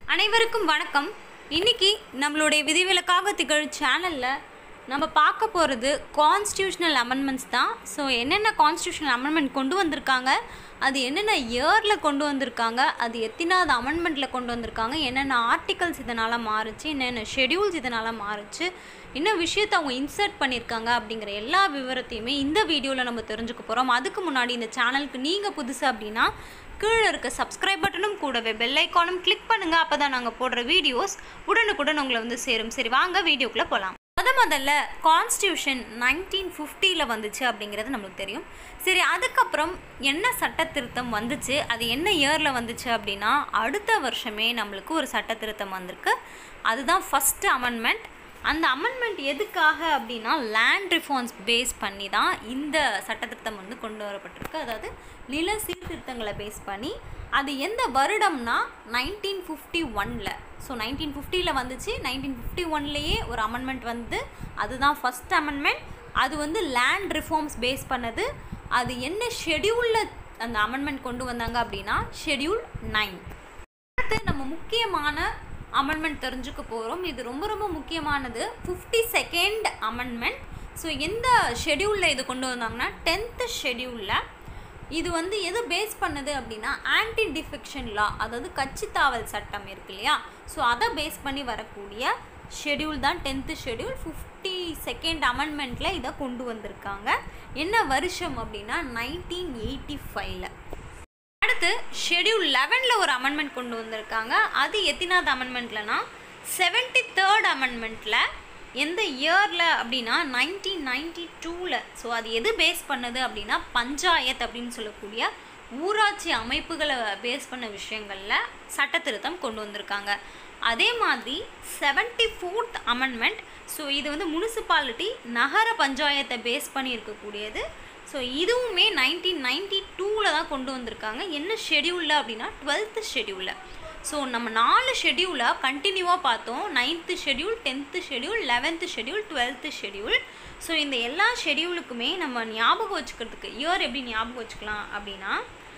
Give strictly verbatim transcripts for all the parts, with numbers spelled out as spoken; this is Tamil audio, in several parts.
அனைவருக்கும் வணக்கம். இன்னைக்கு நம்மளுடைய விதிவிலக்காக திகழ் சேனலில் நம்ம பார்க்க போகிறது கான்ஸ்டியூஷனல் அமெண்ட்மெண்ட்ஸ் தான். ஸோ என்னென்ன கான்ஸ்டியூஷனல் அமெண்ட்மெண்ட் கொண்டு வந்திருக்காங்க, அது என்னென்ன இயரில் கொண்டு வந்திருக்காங்க, அது எத்தனாவது அமெண்ட்மெண்ட்டில் கொண்டு வந்திருக்காங்க, என்னென்ன ஆர்டிகல்ஸ் இதனால் மாறுச்சு, என்னென்ன ஷெடியூல்ஸ் இதனால் மாறுச்சு, இன்னும் விஷயத்தை அவங்க இன்சர்ட் பண்ணியிருக்காங்க அப்படிங்கிற எல்லா விவரத்தையுமே இந்த வீடியோவில் நம்ம தெரிஞ்சுக்க போகிறோம். அதுக்கு முன்னாடி இந்த சேனலுக்கு நீங்கள் புதுசு அப்படின்னா கீழே இருக்க சப்ஸ்கிரைப் பட்டனும் கூடவே பெல் ஐக்கானும் கிளிக் பண்ணுங்கள். அப்போ தான் நாங்கள் போடுற வீடியோஸ் உடனுக்குடன் உங்களை வந்து சேரும். சரி, வாங்க வீடியோக்குள்ளே போகலாம். முத முதல்ல கான்ஸ்டியூஷன் நைன்டீன் ஃபிஃப்டியில் வந்துச்சு அப்படிங்கிறது நம்மளுக்கு தெரியும். சரி, அதுக்கப்புறம் என்ன சட்ட திருத்தம் வந்துச்சு, அது என்ன இயரில் வந்துச்சு அப்படின்னா அடுத்த வருஷமே நம்மளுக்கு ஒரு சட்ட திருத்தம் வந்திருக்கு. அதுதான் ஃபஸ்ட்டு அமெண்ட்மெண்ட். அந்த அமெண்ட்மெண்ட் எதுக்காக அப்படின்னா லேண்ட் ரிஃபார்ம்ஸ் பேஸ் பண்ணி தான் இந்த சட்டத்திருத்தம் வந்து கொண்டு வரப்பட்டிருக்கு. அதாவது நில சீர்திருத்தங்களை பேஸ் பண்ணி. அது எந்த வருடம்னா நைன்டீன் ஃபிஃப்டி ஒனில். ஸோ நைன்டீன் ஃபிஃப்டியில் வந்துச்சு. நைன்டீன் ஃபிஃப்டி ஒன்லேயே ஒரு அமெண்ட்மெண்ட் வந்து அதுதான் ஃபஸ்ட் அமெண்ட்மெண்ட். அது வந்து லேண்ட் ரிஃபார்ம்ஸ் பேஸ் பண்ணது. அது என்ன ஷெடியூலில் அந்த அமெண்ட்மெண்ட் கொண்டு வந்தாங்க அப்படின்னா ஷெடியூல் நைன். அடுத்து நம்ம முக்கியமான அமெண்ட்மெண்ட் தெரிஞ்சுக்க போகிறோம். இது ரொம்ப ரொம்ப முக்கியமானது, ஃபிஃப்டி செகண்ட் அமெண்ட்மெண்ட். ஸோ எந்த ஷெடியூலில் இது கொண்டு வந்தாங்கன்னா டென்த்து ஷெடியூலில். இது வந்து எது பேஸ் பண்ணுது அப்படின்னா ஆன்டி டிஃபெக்ஷன் லா, அதாவது கட்சித்தாவல் சட்டம் இருக்கு இல்லையா, ஸோ அதை பேஸ் பண்ணி வரக்கூடிய ஷெடியூல் தான் டென்த்து ஷெடியூல். ஃபிஃப்டி செகண்ட் அமெண்ட்மெண்ட்டில் இதை கொண்டு வந்திருக்காங்க. என்ன வருஷம் அப்படின்னா நைன்டீன் எயிட்டி ஃபைவ்ல. அடுத்து ஷெடியூல் லெவனில் ஒரு அமெண்ட்மெண்ட் கொண்டு வந்திருக்காங்க. அது எத்தனாவது அமெண்ட்மெண்ட்லனா செவன்டி தேர்ட் அமெண்ட்மெண்ட்டில். எந்த இயரில் அப்படின்னா நைன்டீன் நைன்டி டூவில். ஸோ அது எது பேஸ் பண்ணது அப்படின்னா பஞ்சாயத்து அப்படின்னு சொல்லக்கூடிய ஊராட்சி அமைப்புகளை பேஸ் பண்ண விஷயங்களில் சட்ட திருத்தம் கொண்டு வந்திருக்காங்க. அதே மாதிரி செவன்டி ஃபோர்த் அமெண்ட்மெண்ட். ஸோ இது வந்து முனிசிபாலிட்டி நகர பஞ்சாயத்தை பேஸ் பண்ணி இருக்கக்கூடியது. ஸோ இதுவுமே நைன்டீன் நைன்டி டூவில் தான் கொண்டு வந்திருக்காங்க. என்ன ஷெடியூலில் அப்படின்னா டுவெல்த்து ஷெடியூலில். ஸோ நம்ம நாலு ஷெடியூலை கண்டினியூவாக பார்த்தோம். Ninth schedule, tenth schedule, eleventh schedule, twelfth schedule. So இந்த எல்லா ஷெடியூலுக்குமே நம்ம ஞாபகம் வச்சுக்கிறதுக்கு இயர் எப்படி ஞாபகம் வச்சுக்கலாம் அப்படின்னா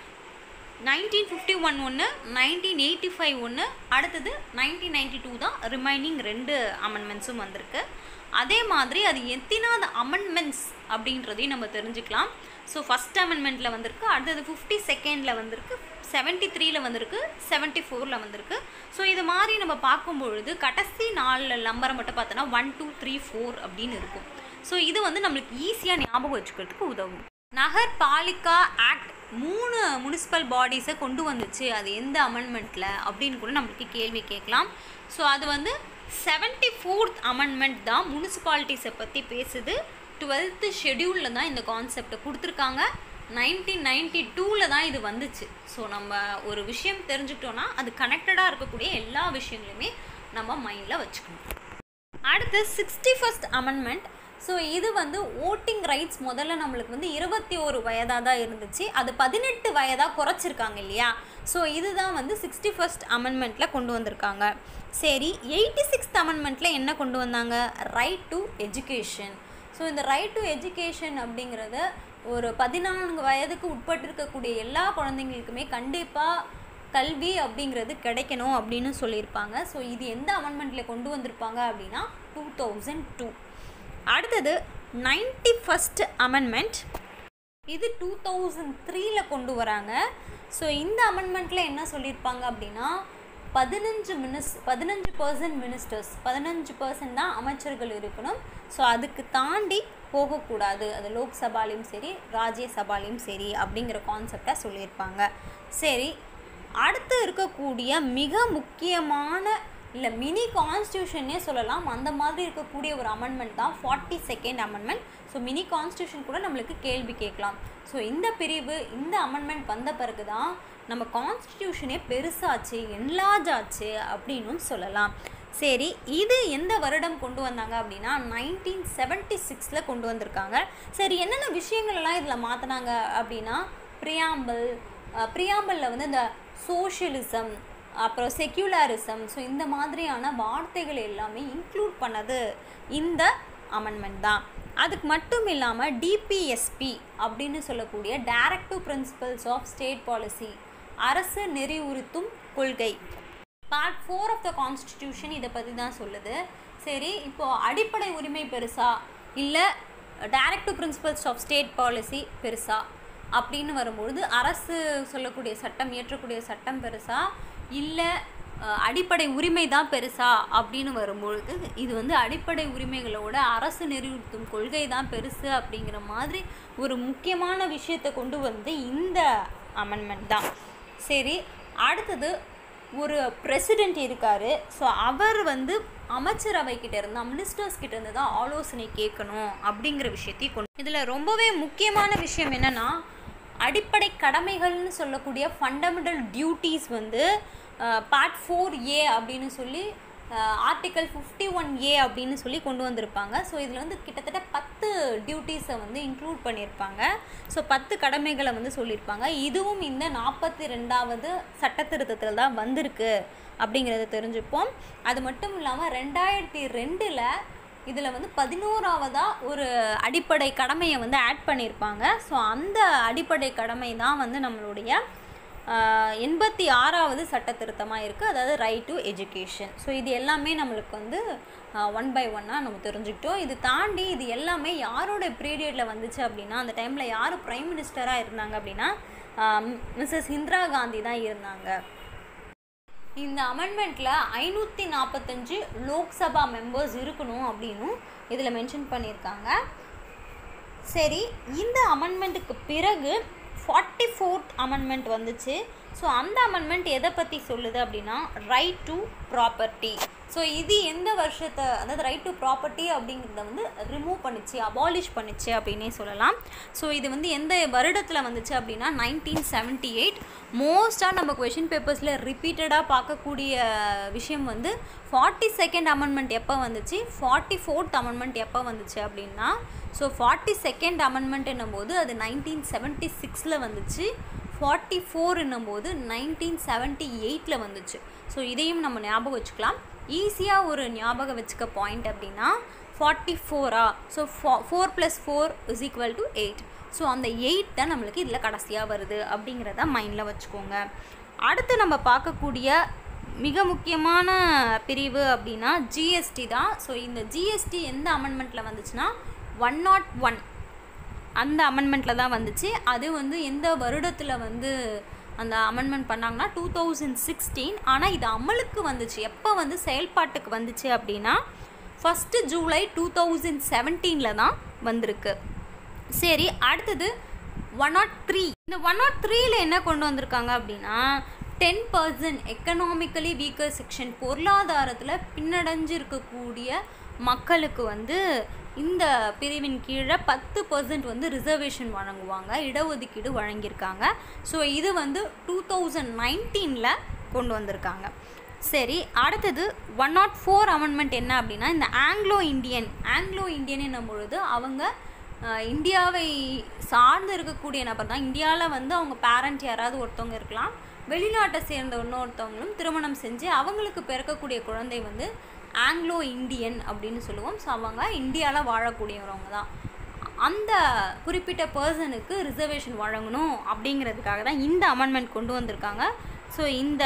நைன்டீன் ஃபிஃப்டி ஒன் ஒன்று, நைன்டீன் எயிட்டி ஃபைவ் ஒன்று, அடுத்தது நைன்டீன் நைன்டி டூ தான் ரிமைனிங் ரெண்டு அமெண்ட்மெண்ட்ஸும் வந்திருக்கு. அதே மாதிரி அது எத்தனாவது அமெண்ட்மெண்ட்ஸ் அப்படின்றதையும் நம்ம தெரிஞ்சுக்கலாம். ஸோ ஃபஸ்ட் அமெண்ட்மெண்ட்டில் வந்திருக்கு, அடுத்தது ஃபிஃப்டி செகண்டில் வந்திருக்கு, செவன்ட்டி த்ரீயில் வந்திருக்கு, செவன்ட்டி ஃபோரில் வந்திருக்கு. ஸோ இது மாதிரி நம்ம பார்க்கும்பொழுது கடைசி நாலு நம்பரை மட்டும் பார்த்தோன்னா ஒன் டூ த்ரீ ஃபோர் அப்படின்னு இருக்கும். ஸோ இது வந்து நம்மளுக்கு ஈஸியாக ஞாபகம் வச்சுக்கிறதுக்கு உதவும். நகர் பாலிகா ஆக்ட் மூணு முனிசிபல் பாடிஸை கொண்டு வந்துச்சு. அது எந்த அமெண்ட்மெண்ட்டில் அப்படின்னு கூட நம்மளுக்கு கேள்வி கேட்கலாம். ஸோ அது வந்து செவன்ட்டி ஃபோர்த் அமெண்ட்மெண்ட் தான் முனிசிபாலிட்டிஸை பற்றி பேசுது. டுவெல்த்து ஷெடியூலில் தான் இந்த கான்செப்டை கொடுத்துருக்காங்க. நைன்டீன் நைன்டி டூவில் தான் இது வந்துச்சு. ஸோ நம்ம ஒரு விஷயம் தெரிஞ்சுக்கிட்டோன்னா அது கனெக்டடாக இருக்கக்கூடிய எல்லா விஷயங்களுமே நம்ம மைண்டில் வச்சுக்கணும். அடுத்து சிக்ஸ்டி ஃபஸ்ட் அமெண்ட்மெண்ட். ஸோ இது வந்து ஓட்டிங் ரைட்ஸ் முதல்ல நம்மளுக்கு வந்து இருபத்தி ஒரு வயதாக தான் இருந்துச்சு. அது பதினெட்டு வயதாக குறைச்சிருக்காங்க இல்லையா. ஸோ இதுதான் வந்து சிக்ஸ்டி ஃபஸ்ட் அமெண்ட்மெண்ட்டில் கொண்டு வந்திருக்காங்க. சரி, எயிட்டி சிக்ஸ்த் அமெண்ட்மெண்ட்டில் என்ன கொண்டு வந்தாங்க, ரைட் டு எஜுகேஷன். ஸோ இந்த ரைட் டு எஜுகேஷன் அப்படிங்கிறத ஒரு பதினான்கு வயதுக்கு உட்பட்டிருக்கக்கூடிய எல்லா குழந்தைங்களுக்குமே கண்டிப்பாக கல்வி அப்படிங்கிறது கிடைக்கணும் அப்படின்னு சொல்லியிருப்பாங்க. ஸோ இது எந்த அமெண்ட்மெண்ட்டில் கொண்டு வந்திருப்பாங்க அப்படின்னா டூ தௌசண்ட் டூ. அடுத்தது நைன்டி ஃபஸ்ட் அமெண்ட்மெண்ட். இது டூ தௌசண்ட் த்ரீல கொண்டு வராங்க. ஸோ இந்த அமெண்ட்மெண்ட்டில் என்ன சொல்லியிருப்பாங்க அப்படின்னா பதினஞ்சு மினிஸ் பதினஞ்சு பர்சன்ட் மினிஸ்டர்ஸ், பதினஞ்சு பர்சன்ட் தான் அமைச்சர்கள் இருக்கணும். ஸோ அதுக்கு தாண்டி போகக்கூடாது, அது லோக்சபாலையும் சரி ராஜ்யசபாலையும் சரி அப்படிங்கிற கான்செப்டை சொல்லியிருப்பாங்க. சரி, அடுத்து இருக்கக்கூடிய மிக முக்கியமான இல்லை மினி கான்ஸ்டியூஷன்னே சொல்லலாம், அந்த மாதிரி இருக்கக்கூடிய ஒரு அமெண்ட்மெண்ட் தான் forty second amendment. So mini constitution கூட நம்மளுக்கு கேள்வி கேட்கலாம். ஸோ இந்த பிரிவு இந்த அமெண்ட்மெண்ட் வந்த பிறகு தான் நம்ம கான்ஸ்டியூஷனே பெருசாச்சு, என்லார்ஜ் ஆச்சு அப்படின்னும் சொல்லலாம். சரி, இது எந்த வருடம் கொண்டு வந்தாங்க அப்படின்னா நைன்டீன் செவன்ட்டி சிக்ஸில் கொண்டு வந்திருக்காங்க. சரி, என்னென்ன விஷயங்கள்லாம் இதில் மாற்றினாங்க அப்படின்னா ப்ரியாம்பிள், ப்ரியாம்பிளில் வந்து இந்த சோஷியலிசம், அப்புறம் செக்யூலரிசம், ஸோ இந்த மாதிரியான வார்த்தைகள் எல்லாமே இன்க்ளூட் பண்ணது இந்த அமெண்ட்மெண்ட் தான். அதுக்கு மட்டும் இல்லாமல் டிபிஎஸ்பி அப்படின்னு சொல்லக்கூடிய directive principles of state policy, அரசு நெறிவுறுத்தும் கொள்கை, part four of the constitution இதை பற்றி தான் சொல்லுது. சரி, இப்போது அடிப்படை உரிமை பெருசா இல்லை directive principles of state policy பெருசா அப்படின்னு வரும்பொழுது அரசு சொல்லக்கூடிய சட்டம், இயற்றக்கூடிய சட்டம் பெருசா இல்லை அடிப்படை உரிமை தான் பெருசா அப்படின்னு வரும்பொழுது இது வந்து அடிப்படை உரிமைகளோட அரசு நிறுவனம் கொள்கை தான் பெருசு அப்படிங்கிற மாதிரி ஒரு முக்கியமான விஷயத்தை கொண்டு வந்து இந்த அமெண்ட்மெண்ட் தான். சரி, அடுத்தது ஒரு பிரசிடெண்ட் இருக்கார். ஸோ அவர் வந்து அமைச்சரவைக்கிட்ட இருந்து மினிஸ்டர்ஸ் கிட்ட இருந்து தான் ஆலோசனை கேட்கணும் அப்படிங்கிற விஷயத்தையும் கொண்டு. இதில் ரொம்பவே முக்கியமான விஷயம் என்னென்னா, அடிப்படை கடமைகள்னு சொல்லக்கூடிய ஃபண்டமெண்டல் டியூட்டிஸ் வந்து பார்ட் ஃபோர் ஏ அப்படின்னு சொல்லி ஆர்டிக்கல் ஃபிஃப்டி ஒன் ஏ அப்படின்னு சொல்லி கொண்டு வந்திருப்பாங்க. ஸோ இதில் வந்து கிட்டத்தட்ட பத்து டியூட்டிஸை வந்து இன்க்ளூட் பண்ணியிருப்பாங்க. ஸோ பத்து கடமைகளை வந்து சொல்லியிருப்பாங்க. இதுவும் இந்த நாற்பத்தி ரெண்டாவது சட்ட திருத்தத்தில் தான் வந்திருக்கு அப்படிங்கிறத தெரிஞ்சுப்போம். அது மட்டும் இல்லாமல் ரெண்டாயிரத்தி ரெண்டில் இதில் வந்து பதினோராவதாக ஒரு அடிப்படை கடமையை வந்து ஆட் பண்ணியிருப்பாங்க. ஸோ அந்த அடிப்படை கடமை தான் வந்து நம்மளுடைய எண்பத்தி ஆறாவது சட்ட திருத்தமாக இருக்குது, அதாவது ரைட் டு எஜுகேஷன். ஸோ இது எல்லாமே நம்மளுக்கு வந்து ஒன் பை ஒன்னாக நம்ம தெரிஞ்சுக்கிட்டோம். இது தாண்டி இது எல்லாமே யாரோட பீரியடில் வந்துச்சு அப்படின்னா, அந்த டைமில் யார் பிரைம் மினிஸ்டராக இருந்தாங்க அப்படின்னா மிஸ்ஸஸ் இந்திரா காந்தி தான் இருந்தாங்க. இந்த அமெண்ட்மெண்ட்டில் ஐநூற்றி நாற்பத்தஞ்சு லோக்சபா மெம்பர்ஸ் இருக்கணும் அப்படின்னும் இதில் மென்ஷன் பண்ணியிருக்காங்க. சரி, இந்த அமெண்ட்மெண்ட்டுக்கு பிறகு ஃபார்ட்டி ஃபோர்த் அமெண்ட்மெண்ட் வந்துச்சு. ஸோ அந்த அமெண்ட்மெண்ட் எதை பற்றி சொல்லுது அப்படின்னா, ரைட் டு ப்ராப்பர்ட்டி. ஸோ இது எந்த வருஷத்தை, அதாவது ரைட் டு ப்ராப்பர்ட்டி அப்படிங்கிறத வந்து ரிமூவ் பண்ணிச்சு, அபாலிஷ் பண்ணிச்சு அப்படின்னே சொல்லலாம். ஸோ இது வந்து எந்த வருடத்தில் வந்துச்சு அப்படின்னா நைன்டீன் செவன்ட்டி எயிட். மோஸ்ட்டாக நம்ம கொஷின் பேப்பர்ஸில் ரிப்பீட்டடாக பார்க்கக்கூடிய விஷயம் வந்து ஃபார்ட்டி செகண்ட் அமெண்ட்மெண்ட் எப்போ வந்துச்சு, ஃபார்ட்டி ஃபோர்த் அமெண்ட்மெண்ட் எப்போ வந்துச்சு அப்படின்னா, ஸோ ஃபார்ட்டி செகண்ட் அமெண்ட்மெண்ட் என்னும்போது அது நைன்டீன் செவன்ட்டி சிக்ஸில் வந்துச்சு, ஃபார்ட்டி ஃபோர் என்னும்போது நைன்டீன் செவன்ட்டி எயிட்டில் வந்துச்சு. ஸோ இதையும் நம்ம ஞாபகம் வச்சுக்கலாம். ஈஸியாக ஒரு ஞாபகம் வச்சுக்க பாயிண்ட் அப்படின்னா ஃபார்ட்டி ஃபோரா, so fo four plus four is equal to eight. So அந்த எயிட் தான் நம்மளுக்கு இதில் கடைசியாக வருது அப்படிங்கிறத மைண்டில் வச்சுக்கோங்க. அடுத்து நம்ம பார்க்கக்கூடிய மிக முக்கியமான பிரிவு அப்படின்னா ஜிஎஸ்டி தான். ஸோ இந்த ஜிஎஸ்டி எந்த அமெண்ட்மெண்ட்டில் வந்துச்சுன்னா ஒன் நாட் ஒன் அந்த அமெண்ட்மெண்ட்டில் தான் வந்துச்சு. அது வந்து எந்த வருடத்தில் வந்து அந்த அமெண்ட்மெண்ட் பண்ணாங்கன்னா டூ தௌசண்ட் சிக்ஸ்டீன். ஆனால் இது அமலுக்கு வந்துச்சு, எப்போ வந்து செயல்பாட்டுக்கு வந்துச்சு அப்படின்னா ஃபஸ்ட்டு ஜூலை டூ தௌசண்ட் செவன்டீனில் தான் வந்திருக்கு. சரி, அடுத்தது ஒன் நாட் த்ரீ. இந்த ஒன் நாட் த்ரீயில் என்ன கொண்டு வந்திருக்காங்க அப்படின்னா, ten percent economically weaker section, பொருளாதாரத்தில் பின்னடைஞ்சு இருக்கக்கூடிய மக்களுக்கு வந்து இந்த பிரிவின் கீழே பத்து பர்சன்ட் வந்து ரிசர்வேஷன் வழங்குவாங்க, இடஒதுக்கீடு வழங்கியிருக்காங்க. ஸோ இது வந்து டூ தௌசண்ட் நைன்டீனில் கொண்டு வந்திருக்காங்க. சரி, அடுத்தது ஒன் நாட் ஃபோர் அமெண்ட்மெண்ட் என்ன அப்படின்னா, இந்த ஆங்கிலோ இந்தியன் ஆங்கிலோ இந்தியன் என்னும் பொழுது அவங்க இந்தியாவை சார்ந்து இருக்கக்கூடிய நபர் தான். இந்தியாவில் வந்து அவங்க பேரண்ட் யாராவது ஒருத்தவங்க இருக்கலாம், வெளிநாட்டை சேர்ந்த இன்னொருத்தவங்களும் திருமணம் செஞ்சு அவங்களுக்கு பிறக்கக்கூடிய குழந்தை வந்து ஆங்கிலோ இந்தியன் அப்படின்னு சொல்லுவோம். ஸோ அவங்க இந்தியாவில் வாழக்கூடியவங்க தான். அந்த குறிப்பிட்ட பர்சனுக்கு ரிசர்வேஷன் வழங்கணும் அப்படிங்கிறதுக்காக தான் இந்த அமெண்ட்மெண்ட் கொண்டு வந்திருக்காங்க. ஸோ இந்த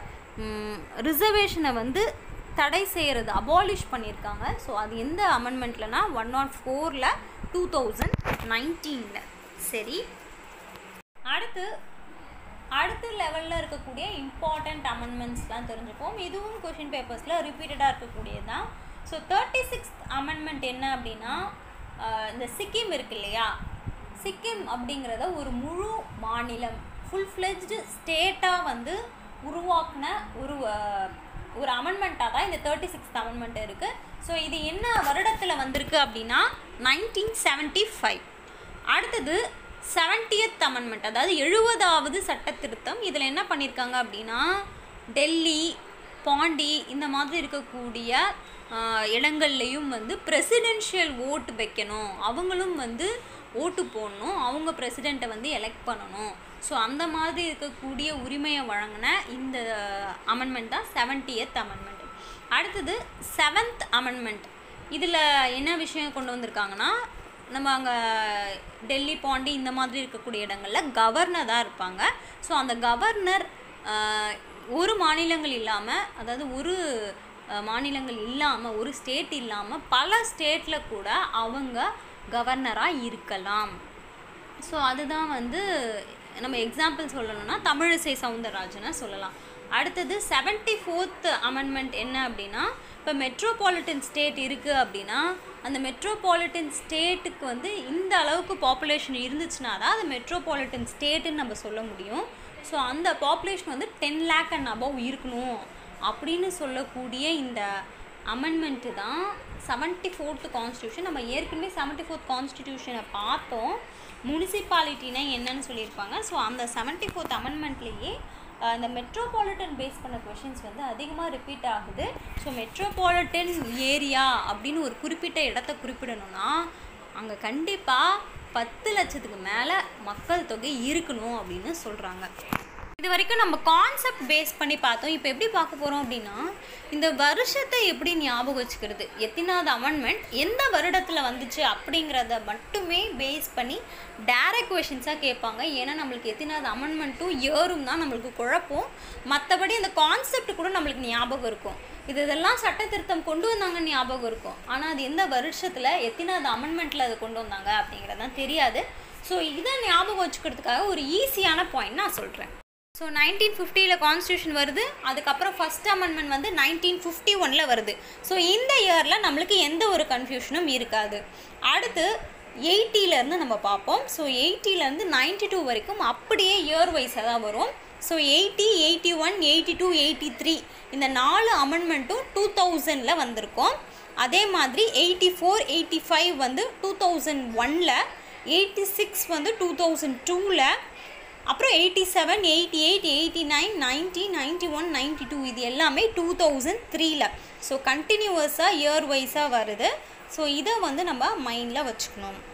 ரிசர்வேஷனை வந்து தடை செய்கிறது, அபாலிஷ் பண்ணியிருக்காங்க. ஸோ அது எந்த அமெண்ட்மெண்ட்லனா ஒன் நாட் ஃபோரில் டூ தௌசண்ட் நைன்டீனில். சரி, அடுத்து அடுத்த லெவலில் இருக்கக்கூடிய இம்பார்ட்டண்ட் அமெண்ட்மெண்ட்ஸ்லாம் தெரிஞ்சுப்போம். இதுவும் கொஷின் பேப்பர்ஸில் ரிப்பீட்டடாக இருக்கக்கூடியது தான். ஸோ தேர்ட்டி சிக்ஸ்த் அமெண்ட்மெண்ட் என்ன அப்படின்னா, இந்த சிக்கிம் இருக்கு இல்லையா, சிக்கிம் அப்படிங்கிறத ஒரு முழு மாநிலம், ஃபுல் ஃப்ளெஜ்டு ஸ்டேட்டாக வந்து உருவாக்கின ஒரு ஒரு அமெண்ட்மெண்ட்டாக தான் இந்த தேர்ட்டி சிக்ஸ்த் அமெண்ட்மெண்ட் இருக்குது. ஸோ இது என்ன வருடத்தில் வந்திருக்கு அப்படின்னா நைன்டீன் செவன்ட்டி ஃபைவ். அடுத்தது செவன்ட்டியத் அமெண்ட்மெண்ட், அதாவது எழுபதாவது சட்ட திருத்தம். இதில் என்ன பண்ணியிருக்காங்க அப்படின்னா, டெல்லி, பாண்டி இந்த மாதிரி இருக்கக்கூடிய இடங்கள்லையும் வந்து பிரசிடென்ஷியல் ஓட்டு வைக்கணும், அவங்களும் வந்து ஓட்டு போடணும், அவங்க பிரசிடெண்ட்டை வந்து எலெக்ட் பண்ணணும். ஸோ அந்த மாதிரி இருக்கக்கூடிய உரிமையை வழங்கின இந்த அமெண்ட்மெண்ட் தான் செவன்ட்டியத் அமெண்ட்மெண்ட். அடுத்தது செவன்த் அமெண்ட்மெண்ட். இதில் என்ன விஷயம் கொண்டு வந்திருக்காங்கன்னா, நம்ம அங்கே டெல்லி, பாண்டி இந்த மாதிரி இருக்கக்கூடிய இடங்களில் கவர்னர் தான் இருப்பாங்க. ஸோ அந்த கவர்னர் ஒரு மாநிலங்கள் இல்லாமல், அதாவது ஒரு மாநிலங்கள் இல்லாமல், ஒரு ஸ்டேட் இல்லாமல் பல ஸ்டேட்டில் கூட அவங்க கவர்னராக இருக்கலாம். ஸோ அதுதான் வந்து நம்ம எக்ஸாம்பிள் சொல்லணும்னா தமிழிசை சவுந்தரராஜனை சொல்லலாம். அடுத்தது செவன்ட்டி ஃபோர்த் அமெண்ட்மெண்ட் என்ன அப்படின்னா, இப்போ மெட்ரோபாலிட்டன் ஸ்டேட் இருக்குது அப்படின்னா அந்த மெட்ரோபாலிட்டன் ஸ்டேட்டுக்கு வந்து இந்த அளவுக்கு பாப்புலேஷன் இருந்துச்சுன்னா தான் அது மெட்ரோபாலிட்டன் ஸ்டேட்டுன்னு நம்ம சொல்ல முடியும். ஸோ அந்த பாப்புலேஷன் வந்து டென் லேக் அண்ட் அபவ் இருக்கணும் அப்படின்னு சொல்லக்கூடிய இந்த அமெண்ட்மெண்ட்டு தான் செவன்ட்டி ஃபோர்த் கான்ஸ்டியூஷன். நம்ம ஏற்கனவே செவன்ட்டி ஃபோர்த் கான்ஸ்டியூஷனை பார்த்தோம். முனிசிபாலிட்டினா என்னன்னு சொல்லியிருப்பாங்க. ஸோ அந்த செவன்ட்டி ஃபோர்த் அமெண்ட்மெண்ட்லேயே இந்த மெட்ரோபாலிட்டன் பேஸ் பண்ண கொஷின்ஸ் வந்து அதிகமாக ரிப்பீட் ஆகுது. ஸோ மெட்ரோபாலிட்டன் ஏரியா அப்படின்னு ஒரு குறிப்பிட்ட இடத்த குறிப்பிடணும்னா அங்கே கண்டிப்பாக பத்து லட்சத்துக்கு மேலே மக்கள் தொகை இருக்கணும் அப்படின்னு சொல்கிறாங்க. இது வரைக்கும் நம்ம கான்செப்ட் பேஸ் பண்ணி பார்த்தோம். இப்போ எப்படி பார்க்க போகிறோம் அப்படின்னா, இந்த வருஷத்தை எப்படி ஞாபகம் வச்சுக்கிறது, எத்தனாவது அமெண்ட்மெண்ட் எந்த வருடத்தில் வந்துச்சு அப்படிங்கிறத மட்டுமே பேஸ் பண்ணி டைரக்ட் கொஷின்ஸாக கேட்பாங்க. ஏன்னா நம்மளுக்கு எத்தனாவது அமெண்ட்மெண்ட்டும் இயரும் தான் நம்மளுக்கு குழப்பம். மற்றபடி அந்த கான்செப்ட் கூட நம்மளுக்கு ஞாபகம் இருக்கும். இது இதெல்லாம் சட்ட திருத்தம் கொண்டு வந்தாங்கன்னு ஞாபகம் இருக்கும். ஆனால் அது எந்த வருஷத்தில் எத்தனாவது அமெண்ட்மெண்ட்டில் அதை கொண்டு வந்தாங்க அப்படிங்கிறதான் தெரியாது. ஸோ இதை ஞாபகம் வச்சுக்கிறதுக்காக ஒரு ஈஸியான பாயிண்ட் நான் சொல்கிறேன். ஸோ நைன்டீன் ஃபிஃப்டியில் கான்ஸ்டியூஷன் வருது. அதுக்கப்புறம் ஃபஸ்ட் அமெண்ட்மெண்ட் வந்து நைன்டீன் ஃபிஃப்டி ஒனில் வருது. ஸோ இந்த இயரில் நம்மளுக்கு எந்த ஒரு கன்ஃபியூஷனும் இருக்காது. அடுத்து எயிட்டியிலேருந்து நம்ம பார்ப்போம். ஸோ எயிட்டியிலேருந்து நைன்டி டூ வரைக்கும் அப்படியே இயர் வைஸாக தான் வரும். So eighty, eighty one, eighty two, eighty three இந்த நாலு அமெண்ட்மெண்ட்டும் டூ தௌசண்டில் வந்திருக்கும். அதே மாதிரி எயிட்டி ஃபோர், எயிட்டி ஃபைவ் வந்து டூ தௌசண்ட் ஒனில், எயிட்டி சிக்ஸ் வந்து டூ தௌசண்ட் டூவில், அப்புறம் eighty seven, eighty eight, eighty nine, ninety, ninety one, ninety two இது எல்லாமே டூ தௌசண்ட் த்ரீல. ஸோ கண்டினியூவஸாக இயர் வைஸாக வருது. ஸோ இதை வந்து நம்ம மைண்டில் வச்சுக்கணும்.